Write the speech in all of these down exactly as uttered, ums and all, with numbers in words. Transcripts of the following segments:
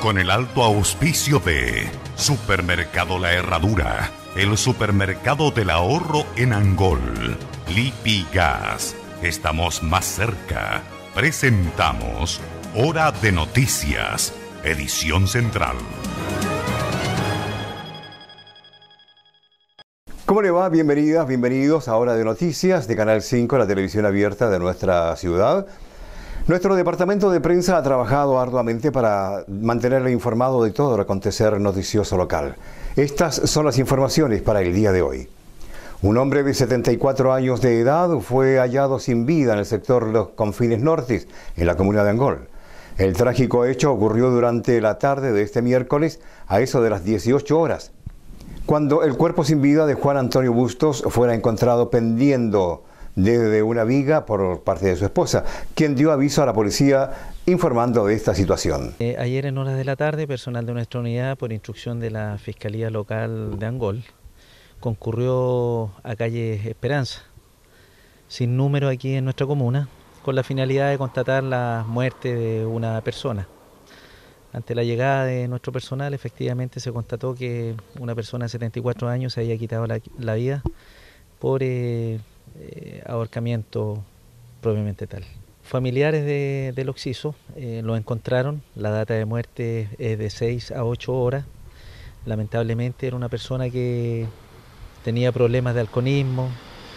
con el alto auspicio de Supermercado La Herradura, el supermercado del ahorro en Angol. Lipigas, estamos más cerca. Presentamos Hora de Noticias, edición central. ¿Cómo le va? Bienvenidas, bienvenidos a Hora de Noticias de Canal cinco, la televisión abierta de nuestra ciudad. Nuestro departamento de prensa ha trabajado arduamente para mantenerle informado de todo el acontecer noticioso local. Estas son las informaciones para el día de hoy. Un hombre de setenta y cuatro años de edad fue hallado sin vida en el sector Los Confines Norte, en la comuna de Angol. El trágico hecho ocurrió durante la tarde de este miércoles a eso de las dieciocho horas, cuando el cuerpo sin vida de Juan Antonio Bustos fuera encontrado pendiendo desde una viga por parte de su esposa, quien dio aviso a la policía informando de esta situación. Eh, ayer en horas de la tarde, personal de nuestra unidad, por instrucción de la Fiscalía Local de Angol, concurrió a calle Esperanza, sin número aquí en nuestra comuna, con la finalidad de constatar la muerte de una persona. Ante la llegada de nuestro personal, efectivamente se constató que una persona de setenta y cuatro años se había quitado la, la vida por eh, eh, ahorcamiento propiamente tal. Familiares de, del occiso eh, lo encontraron, la data de muerte es de seis a ocho horas. Lamentablemente era una persona que tenía problemas de alcoholismo,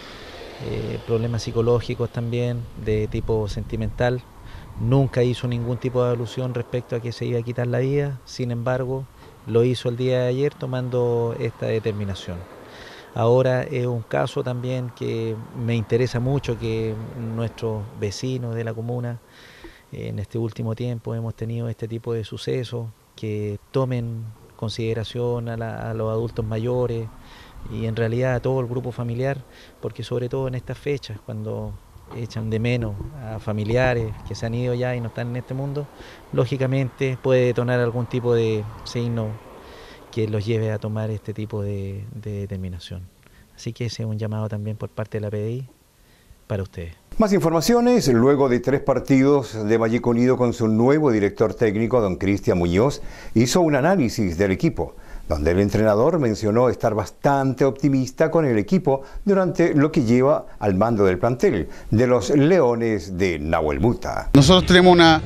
eh, problemas psicológicos también, de tipo sentimental. Nunca hizo ningún tipo de alusión respecto a que se iba a quitar la vida, sin embargo, lo hizo el día de ayer tomando esta determinación. Ahora es un caso también que me interesa mucho, que nuestros vecinos de la comuna, en este último tiempo hemos tenido este tipo de sucesos, que tomen consideración a, la, a los adultos mayores y en realidad a todo el grupo familiar, porque sobre todo en estas fechas, cuando echan de menos a familiares que se han ido ya y no están en este mundo, lógicamente puede detonar algún tipo de signo que los lleve a tomar este tipo de, de determinación. Así que ese es un llamado también por parte de la P D I para ustedes. Más informaciones, luego de tres partidos de Magic Unido con su nuevo director técnico, don Cristian Muñoz, hizo un análisis del equipo, donde el entrenador mencionó estar bastante optimista con el equipo durante lo que lleva al mando del plantel de los Leones de Nahuel Buta. Nosotros tenemos una,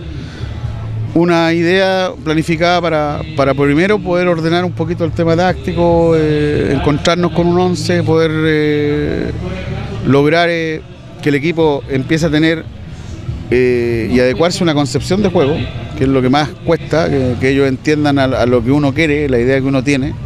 una idea planificada para, para primero poder ordenar un poquito el tema táctico, eh, encontrarnos con un once, poder eh, lograr eh, que el equipo empiece a tener eh, y adecuarse a una concepción de juego, que es lo que más cuesta, que, que ellos entiendan a, a lo que uno quiere, la idea que uno tiene.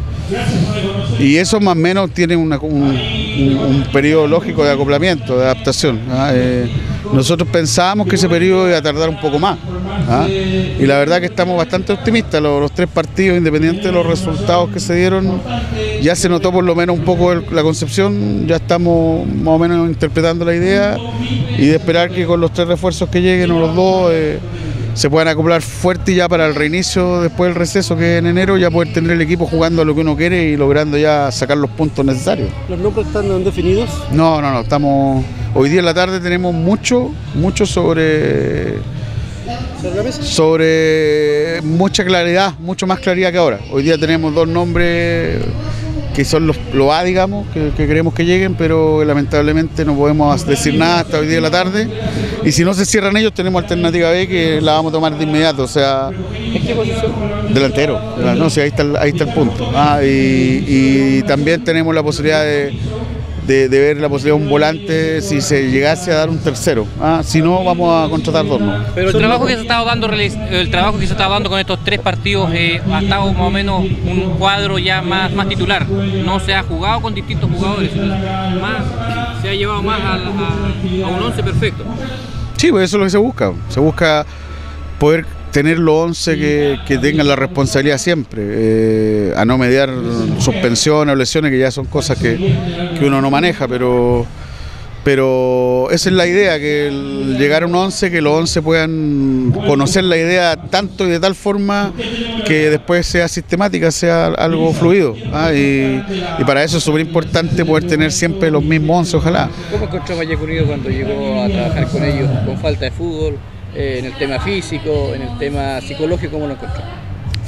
Y eso más o menos tiene una, un, un, un periodo lógico de acoplamiento, de adaptación. ¿ah? Eh, nosotros pensábamos que ese periodo iba a tardar un poco más. ¿ah? Y la verdad que estamos bastante optimistas. Los, los tres partidos, independientes de los resultados que se dieron, ya se notó por lo menos un poco el, la concepción, ya estamos más o menos interpretando la idea y de esperar que con los tres refuerzos que lleguen o los dos eh, se puedan acoplar fuerte ya para el reinicio después del receso, que es en enero, ya poder tener el equipo jugando a lo que uno quiere y logrando ya sacar los puntos necesarios. ¿Los nombres están definidos? No, no, no, estamos... Hoy día en la tarde tenemos mucho, mucho sobre... ¿Sobre la mesa? Sobre mucha claridad, mucho más claridad que ahora. Hoy día tenemos dos nombres que son los, los A, digamos, que, que queremos que lleguen, pero lamentablemente no podemos decir nada hasta hoy día de la tarde. Y si no se cierran ellos, tenemos alternativa B que la vamos a tomar de inmediato, o sea... ¿En qué posición? Delantero, no sé, ahí está, el, ahí está el punto. Ah, y, y también tenemos la posibilidad de, de, de ver la posibilidad de un volante si se llegase a dar un tercero. Ah, si no, vamos a contratar dos, ¿no? Pero el trabajo que se ha estado dando, el trabajo que se está dando con estos tres partidos eh, ha estado más o menos un cuadro ya más, más titular. No se ha jugado con distintos jugadores, más, se ha llevado más a, a, a un once perfecto. Sí, pues eso es lo que se busca. Se busca poder tener los once que, que tengan la responsabilidad siempre, eh, a no mediar suspensiones o lesiones, que ya son cosas que, que uno no maneja, pero, pero esa es la idea, que el llegar a un once, que los once puedan conocer la idea tanto y de tal forma que después sea sistemática, sea algo fluido. ¿ah? Y, y para eso es súper importante poder tener siempre los mismos once, ojalá. ¿Cómo encontró Magic Unido cuando llegó a trabajar con ellos con falta de fútbol, eh, en el tema físico, en el tema psicológico, cómo lo encontró?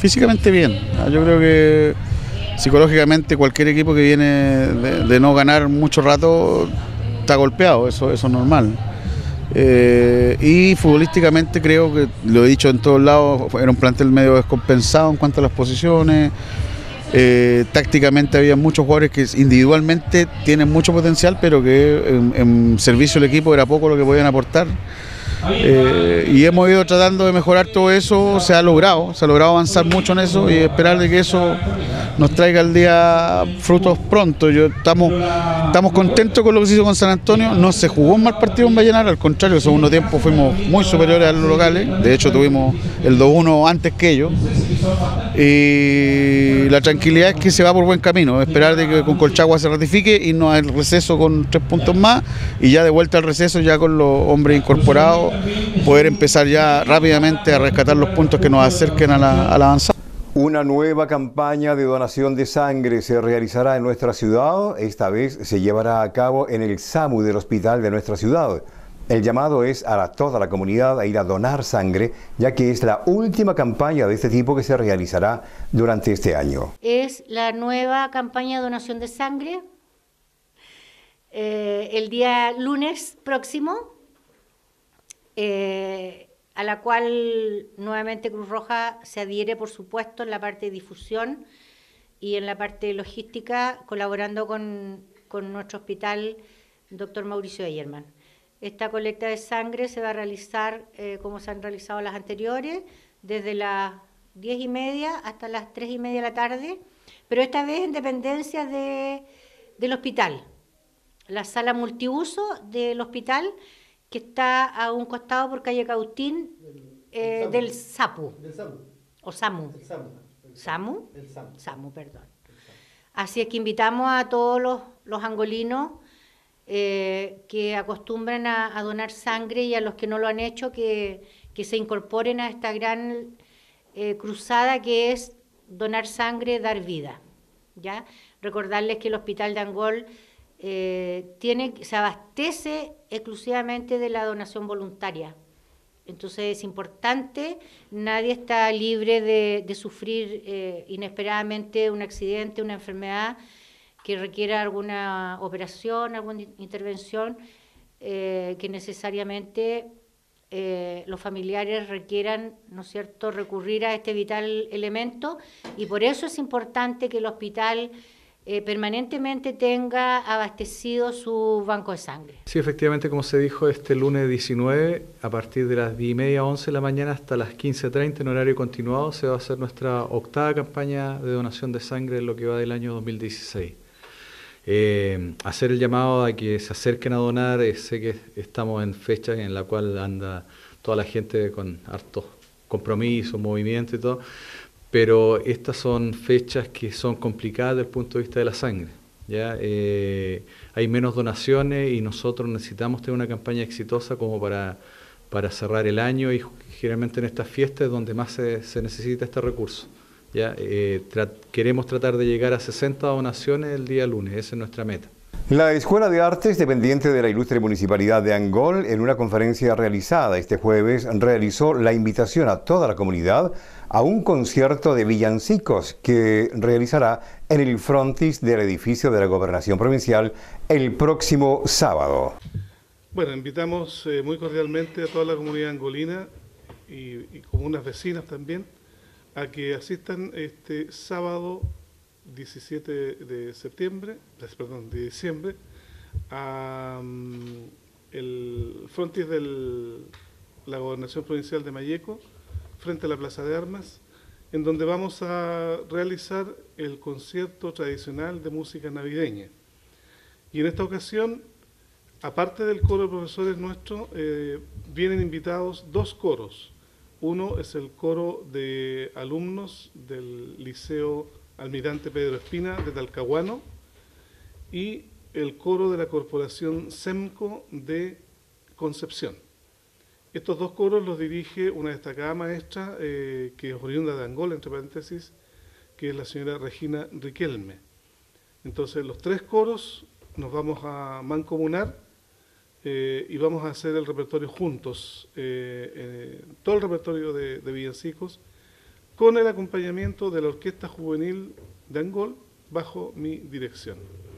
Físicamente bien, yo creo que psicológicamente cualquier equipo que viene de, de no ganar mucho rato está golpeado, eso, eso es normal. Eh, y futbolísticamente creo que, lo he dicho en todos lados, era un plantel medio descompensado en cuanto a las posiciones. Eh, tácticamente había muchos jugadores que individualmente tienen mucho potencial, pero que en, en servicio del equipo era poco lo que podían aportar. Eh, y hemos ido tratando de mejorar todo eso, se ha logrado, se ha logrado avanzar mucho en eso y esperar de que eso nos traiga al día frutos pronto. Yo, estamos, estamos contentos con lo que se hizo con San Antonio, no se jugó un mal partido en Vallenar, al contrario, en el segundo tiempo fuimos muy superiores a los locales, de hecho tuvimos el dos uno antes que ellos, y la tranquilidad es que se va por buen camino, esperar de que con Colchagua se ratifique y no al receso con tres puntos más, y ya de vuelta al receso ya con los hombres incorporados, poder empezar ya rápidamente a rescatar los puntos que nos acerquen a la, a la avanzada. Una nueva campaña de donación de sangre se realizará en nuestra ciudad. Esta vez se llevará a cabo en el SAMU del hospital de nuestra ciudad. El llamado es a la, toda la comunidad a ir a donar sangre, ya que es la última campaña de este tipo que se realizará durante este año. Es la nueva campaña de donación de sangre. Eh, el día lunes próximo, Eh, a la cual nuevamente Cruz Roja se adhiere, por supuesto, en la parte de difusión y en la parte logística, colaborando con, con nuestro hospital, doctor Mauricio Eyerman. Esta colecta de sangre se va a realizar, eh, como se han realizado las anteriores, desde las diez y media hasta las tres y media de la tarde, pero esta vez en dependencia de, del hospital. La sala multiuso del hospital, que está a un costado por calle Cautín, eh, del SAPU. Del SAMU. O SAMU. El SAMU. ¿SAMU? El SAMU. SAMU, perdón. Así es que invitamos a todos los, los angolinos eh, que acostumbran a, a donar sangre y a los que no lo han hecho que, que se incorporen a esta gran eh, cruzada que es donar sangre, dar vida. ¿Ya? Recordarles que el Hospital de Angol Eh, tiene, se abastece exclusivamente de la donación voluntaria. Entonces es importante, nadie está libre de, de sufrir eh, inesperadamente un accidente, una enfermedad que requiera alguna operación, alguna intervención, eh, que necesariamente eh, los familiares requieran, ¿no es cierto?, recurrir a este vital elemento, y por eso es importante que el hospital Eh, permanentemente tenga abastecido su banco de sangre. Sí, efectivamente, como se dijo, este lunes diecinueve, a partir de las diez y media, once de la mañana hasta las quince treinta en horario continuado, se va a hacer nuestra octava campaña de donación de sangre en lo que va del año dos mil dieciséis. Eh, hacer el llamado a que se acerquen a donar, eh, sé que estamos en fechas en la cual anda toda la gente con hartos compromisos, movimientos y todo, pero estas son fechas que son complicadas desde el punto de vista de la sangre. ¿Ya? Eh, hay menos donaciones y nosotros necesitamos tener una campaña exitosa como para, para cerrar el año, y generalmente en estas fiestas es donde más se, se necesita este recurso. ¿Ya? Eh, tra queremos tratar de llegar a sesenta donaciones el día lunes, esa es nuestra meta. La Escuela de Artes, dependiente de la ilustre Municipalidad de Angol, en una conferencia realizada este jueves, realizó la invitación a toda la comunidad a un concierto de villancicos que realizará en el frontis del edificio de la Gobernación Provincial el próximo sábado. Bueno, invitamos eh, muy cordialmente a toda la comunidad angolina y, y comunas vecinas también a que asistan este sábado diecisiete de septiembre, perdón, de diciembre, a um, el frontis de la Gobernación Provincial de Malleco, frente a la Plaza de Armas, en donde vamos a realizar el concierto tradicional de música navideña. Y en esta ocasión, aparte del coro de profesores nuestro, eh, vienen invitados dos coros. Uno es el coro de alumnos del Liceo Almirante Pedro Espina de Talcahuano y el coro de la Corporación SEMCO de Concepción. Estos dos coros los dirige una destacada maestra eh, que es oriunda de Angol, entre paréntesis, que es la señora Regina Riquelme. Entonces los tres coros nos vamos a mancomunar eh, y vamos a hacer el repertorio juntos, eh, eh, todo el repertorio de, de villancicos, con el acompañamiento de la Orquesta Juvenil de Angol bajo mi dirección.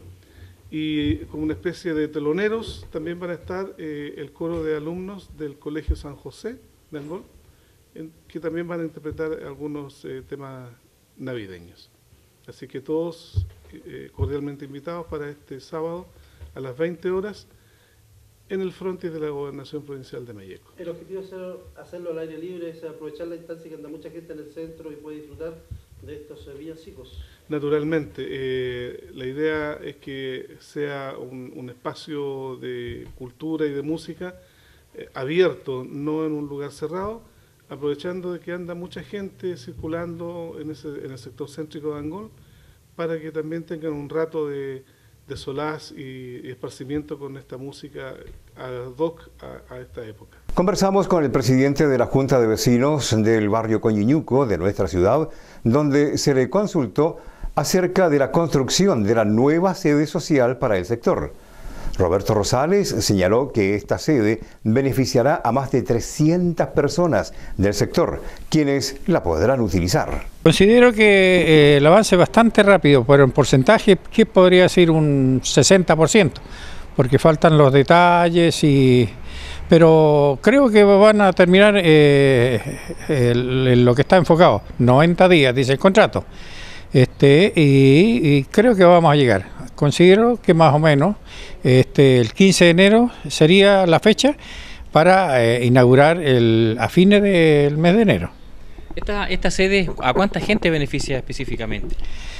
Y como una especie de teloneros también van a estar eh, el coro de alumnos del Colegio San José de Angol, en, que también van a interpretar algunos eh, temas navideños. Así que todos eh, cordialmente invitados para este sábado a las veinte horas en el frontis de la Gobernación Provincial de Malleco. El objetivo es hacerlo al aire libre, es aprovechar la instancia que anda mucha gente en el centro y puede disfrutar de estos villancicos. Naturalmente, eh, la idea es que sea un, un espacio de cultura y de música eh, abierto, no en un lugar cerrado, aprovechando de que anda mucha gente circulando en, ese, en el sector céntrico de Angol, para que también tengan un rato de, de solaz y, y esparcimiento con esta música ad hoc a, a esta época. Conversamos con el presidente de la Junta de Vecinos del barrio Coñiñuco de nuestra ciudad, donde se le consultó acerca de la construcción de la nueva sede social para el sector. Roberto Rosales señaló que esta sede beneficiará a más de trescientas personas del sector, quienes la podrán utilizar. Considero que eh, el avance es bastante rápido, pero en porcentaje, ¿qué podría ser? Un sesenta por ciento, porque faltan los detalles, y pero creo que van a terminar eh, el, el, lo que está enfocado, noventa días, dice el contrato. Este, y, y creo que vamos a llegar. Considero que más o menos este, el quince de enero sería la fecha para eh, inaugurar el, a fines del mes de enero. Esta, esta sede, ¿a cuánta gente beneficia específicamente?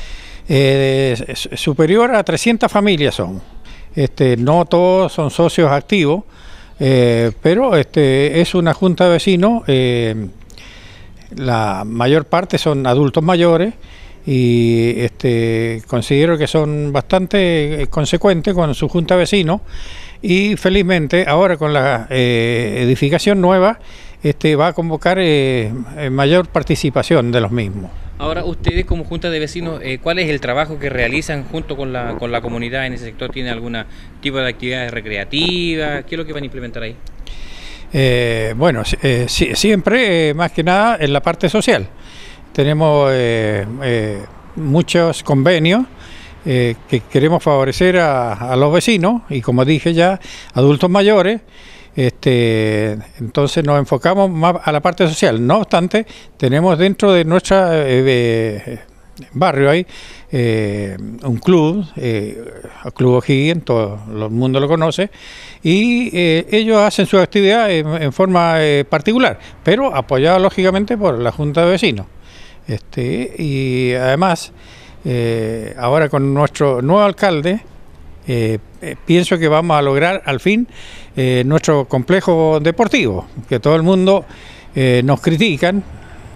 Eh, superior a trescientas familias son. Este, no todos son socios activos, eh, pero este, es una junta de vecinos. Eh, la mayor parte son adultos mayores, y este, considero que son bastante consecuentes con su junta de vecinos, y felizmente ahora con la eh, edificación nueva este, va a convocar eh, mayor participación de los mismos. Ahora, ustedes como junta de vecinos, eh, ¿cuál es el trabajo que realizan junto con la, con la comunidad en ese sector? ¿Tienen algún tipo de actividades recreativas? ¿Qué es lo que van a implementar ahí? Eh, bueno, eh, si, siempre, eh, más que nada, en la parte social. Tenemos eh, eh, muchos convenios eh, que queremos favorecer a, a los vecinos, y como dije ya, adultos mayores. Este, entonces nos enfocamos más a la parte social. No obstante, tenemos dentro de nuestro eh, eh, barrio ahí eh, un club, eh, el Club O'Higgins, todo el mundo lo conoce, y eh, ellos hacen su actividad en, en forma eh, particular, pero apoyado lógicamente por la Junta de Vecinos. Este, y además, eh, ahora con nuestro nuevo alcalde, eh, eh, pienso que vamos a lograr al fin eh, nuestro complejo deportivo, que todo el mundo eh, nos critican,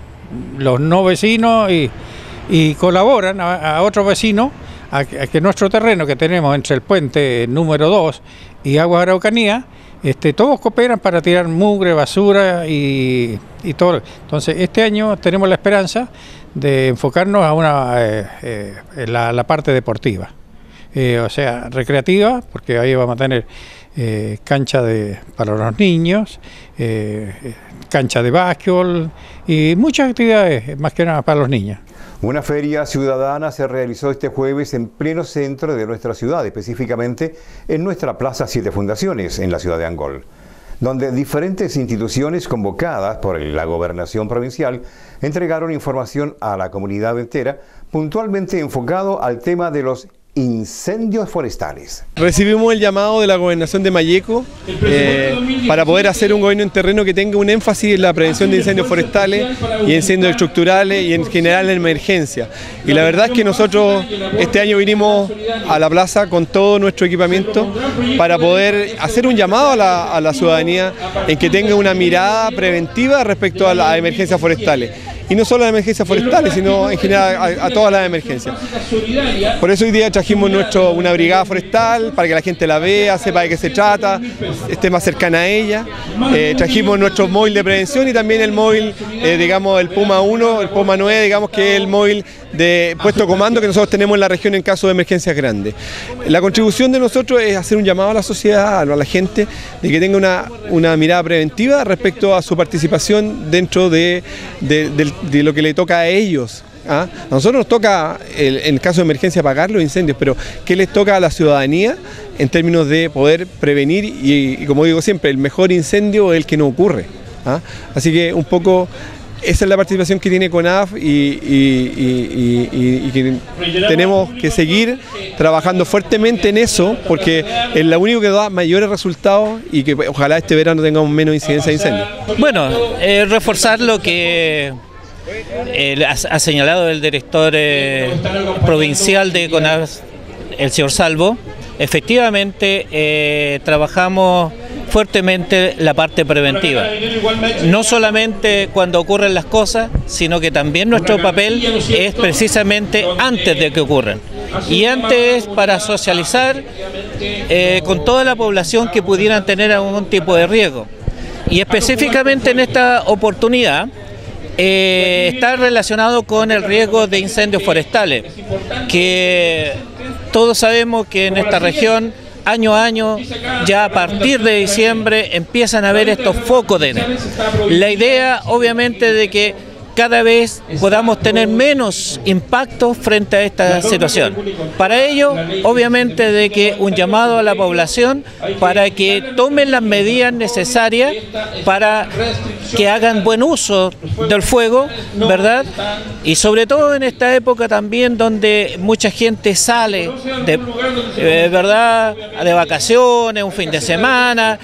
los no vecinos, y, y colaboran a, a otros vecinos a, a que nuestro terreno que tenemos entre el puente número dos y Aguas Araucanía, Este, todos cooperan para tirar mugre, basura y, y todo. Entonces, este año tenemos la esperanza de enfocarnos a una eh, eh, la, la parte deportiva, eh, o sea, recreativa, porque ahí vamos a tener eh, cancha de, para los niños, eh, cancha de básquetbol y muchas actividades, más que nada para los niños. Una feria ciudadana se realizó este jueves en pleno centro de nuestra ciudad, específicamente en nuestra Plaza Siete Fundaciones, en la ciudad de Angol, donde diferentes instituciones convocadas por la Gobernación Provincial entregaron información a la comunidad entera, puntualmente enfocado al tema de los incendios forestales. Recibimos el llamado de la Gobernación de Malleco eh, para poder hacer un gobierno en terreno que tenga un énfasis en la prevención de incendios forestales y incendios estructurales y en general en emergencia. Y la verdad es que nosotros este año vinimos a la plaza con todo nuestro equipamiento para poder hacer un llamado a la, a la ciudadanía en que tenga una mirada preventiva respecto a las emergencias forestales. Y no solo a las emergencias forestales, sino en general a, a todas las emergencias. Por eso hoy día trajimos nuestro, una brigada forestal, para que la gente la vea, sepa de qué se trata, esté más cercana a ella. Eh, trajimos nuestro móvil de prevención y también el móvil, eh, digamos, el Puma uno, el Puma nueve, digamos, que es el móvil de puesto comando que nosotros tenemos en la región en caso de emergencias grandes. La contribución de nosotros es hacer un llamado a la sociedad, a la gente, de que tenga una, una mirada preventiva respecto a su participación dentro de, de, del de lo que le toca a ellos. ¿Ah? A nosotros nos toca, el, en el caso de emergencia, apagar los incendios, pero ¿qué les toca a la ciudadanía en términos de poder prevenir? Y, y como digo siempre, el mejor incendio es el que no ocurre. ¿Ah? Así que un poco esa es la participación que tiene CONAF y, y, y, y, y que tenemos que seguir trabajando fuertemente en eso, porque es lo único que da mayores resultados y que ojalá este verano tengamos menos incidencia de incendios. Bueno, eh, reforzar lo que Eh, ha, ha señalado el director eh, provincial de CONAF, el señor Salvo. Efectivamente, eh, trabajamos fuertemente la parte preventiva, no solamente cuando ocurren las cosas, sino que también nuestro papel es precisamente antes de que ocurran, y antes para socializar eh, con toda la población que pudieran tener algún tipo de riesgo. Y específicamente en esta oportunidad Eh, está relacionado con el riesgo de incendios forestales, que todos sabemos que en esta región año a año, ya a partir de diciembre, empiezan a haber estos focos de enero. La idea obviamente de que cada vez podamos tener menos impacto frente a esta situación. Para ello, obviamente, de que un llamado a la población para que tomen las medidas necesarias para que hagan buen uso del fuego, ¿verdad? Y sobre todo en esta época también donde mucha gente sale de, eh, ¿verdad?, de vacaciones, un fin de semana,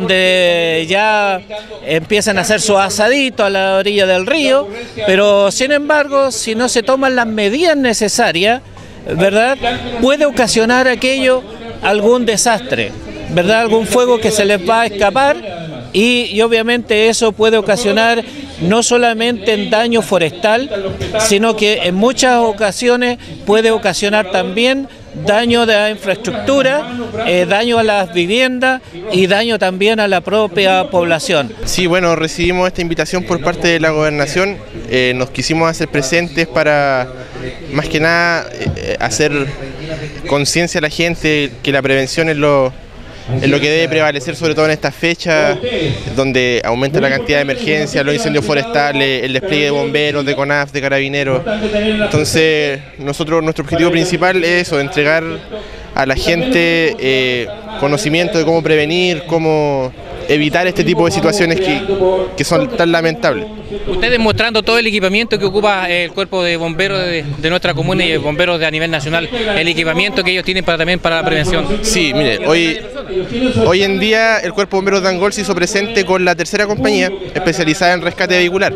donde ya empiezan a hacer su asadito a la orilla del río. Pero sin embargo, si no se toman las medidas necesarias, ¿verdad?, puede ocasionar aquello algún desastre, ¿verdad?, algún fuego que se les va a escapar, y, y obviamente eso puede ocasionar no solamente en daño forestal, sino que en muchas ocasiones puede ocasionar también daño de la infraestructura, eh, daño a las viviendas y daño también a la propia población. Sí, bueno, recibimos esta invitación por parte de la Gobernación, eh, nos quisimos hacer presentes para, más que nada, eh, hacer conciencia a la gente que la prevención es lo, es lo que debe prevalecer, sobre todo en estas fechas donde aumenta la cantidad de emergencias, los incendios forestales, el despliegue de bomberos, de CONAF, de carabineros. Entonces, nosotros, nuestro objetivo principal es eso, entregar a la gente eh, conocimiento de cómo prevenir, cómo evitar este tipo de situaciones que, que son tan lamentables. Ustedes mostrando todo el equipamiento que ocupa el cuerpo de bomberos de, de nuestra comuna y bomberos de a nivel nacional, el equipamiento que ellos tienen para también para la prevención. Sí, mire, hoy, hoy en día el cuerpo de bomberos de Angol se hizo presente con la tercera compañía especializada en rescate vehicular.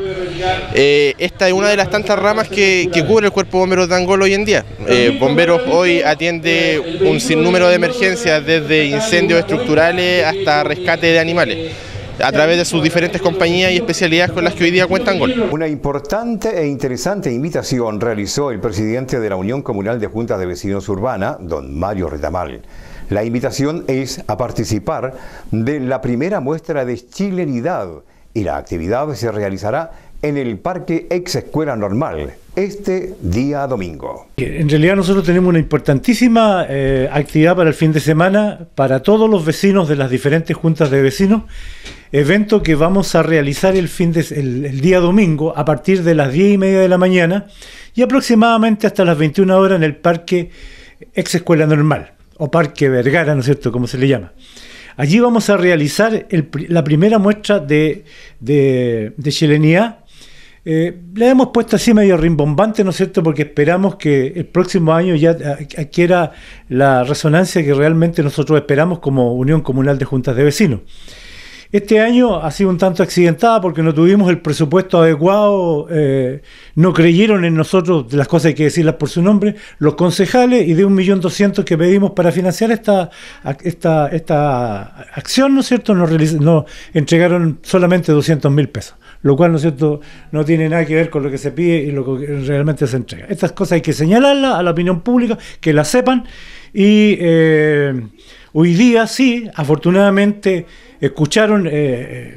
Eh, esta es una de las tantas ramas que, que cubre el cuerpo de bomberos de Angol hoy en día. Eh, bomberos hoy atiende un sinnúmero de emergencias, desde incendios estructurales hasta rescate de animales, a través de sus diferentes compañías y especialidades con las que hoy día cuenta Angol. Una importante e interesante invitación realizó el presidente de la Unión Comunal de Juntas de Vecinos Urbana, don Mario Retamal. La invitación es a participar de la primera muestra de chilenidad, y la actividad se realizará en el Parque Ex Escuela Normal este día domingo. En realidad nosotros tenemos una importantísima eh, actividad para el fin de semana para todos los vecinos de las diferentes juntas de vecinos, evento que vamos a realizar el, fin de, el, el día domingo a partir de las diez y media de la mañana y aproximadamente hasta las veintiuna horas en el Parque Ex Escuela Normal, o Parque Vergara, ¿no es cierto?, como se le llama. Allí vamos a realizar el, la primera muestra de, de, de chilenidad. Eh, le hemos puesto así medio rimbombante, ¿no es cierto?, porque esperamos que el próximo año ya adquiera la resonancia que realmente nosotros esperamos como Unión Comunal de Juntas de Vecinos. Este año ha sido un tanto accidentada porque no tuvimos el presupuesto adecuado, eh, no creyeron en nosotros, de las cosas hay que decirlas por su nombre, los concejales, y de un millón doscientos que pedimos para financiar esta, esta, esta acción, ¿no es cierto?, nos, nos entregaron solamente doscientos mil pesos, lo cual, ¿no es cierto?, no tiene nada que ver con lo que se pide y lo que realmente se entrega. Estas cosas hay que señalarlas a la opinión pública, que las sepan, y eh, hoy día sí, afortunadamente, escucharon, eh,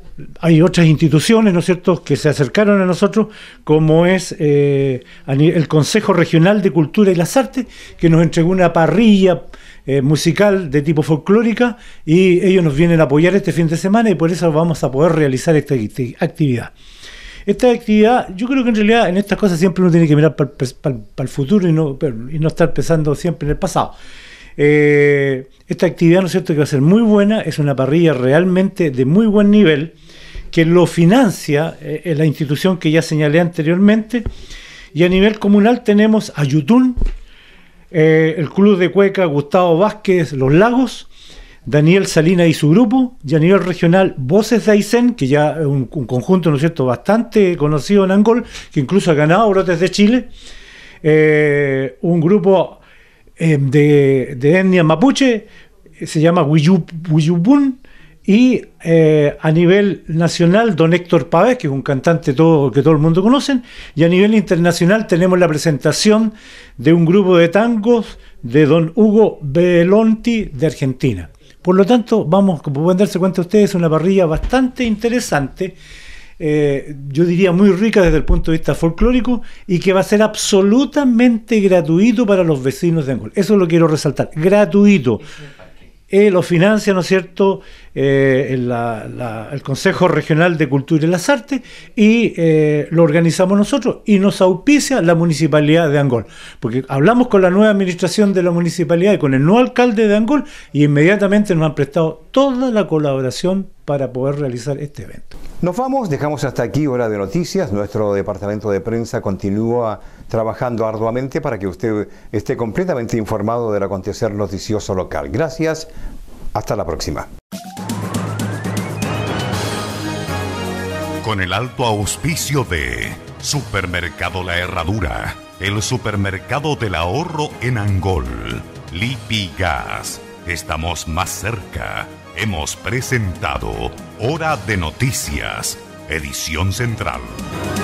hay otras instituciones, ¿no es cierto?, que se acercaron a nosotros, como es eh, el Consejo Regional de Cultura y las Artes, que nos entregó una parrilla eh, musical de tipo folclórica, y ellos nos vienen a apoyar este fin de semana y por eso vamos a poder realizar esta actividad. Esta actividad, yo creo que en realidad en estas cosas siempre uno tiene que mirar para el futuro y no, y no estar pensando siempre en el pasado. Eh, esta actividad, ¿no es cierto?, que va a ser muy buena, es una parrilla realmente de muy buen nivel, que lo financia eh, la institución que ya señalé anteriormente, y a nivel comunal tenemos a Yutún, eh, el Club de Cueca Gustavo Vázquez Los Lagos, Daniel Salina y su grupo, y a nivel regional Voces de Aysén, que ya es un, un conjunto, ¿no es cierto?, bastante conocido en Angol, que incluso ha ganado Brotes de Chile, eh, un grupo eh, de, de etnia mapuche, se llama Huiyupún, y eh, a nivel nacional Don Héctor Pavés, que es un cantante todo, que todo el mundo conoce, y a nivel internacional tenemos la presentación de un grupo de tangos de Don Hugo Belonti de Argentina. Por lo tanto, vamos, como pueden darse cuenta ustedes, una parrilla bastante interesante, eh, yo diría muy rica desde el punto de vista folclórico, y que va a ser absolutamente gratuito para los vecinos de Angol. Eso lo quiero resaltar, gratuito. Eh, lo financia, ¿no es cierto?, eh, la, la, el Consejo Regional de Cultura y las Artes, y eh, lo organizamos nosotros, y nos auspicia la Municipalidad de Angol, porque hablamos con la nueva administración de la Municipalidad y con el nuevo alcalde de Angol, y inmediatamente nos han prestado toda la colaboración para poder realizar este evento. Nos vamos, dejamos hasta aquí Hora de Noticias. Nuestro departamento de prensa continúa trabajando arduamente para que usted esté completamente informado del acontecer noticioso local. Gracias, hasta la próxima. Con el alto auspicio de Supermercado La Herradura, el supermercado del ahorro en Angol, Lipigas, estamos más cerca. Hemos presentado Hora de Noticias, edición central.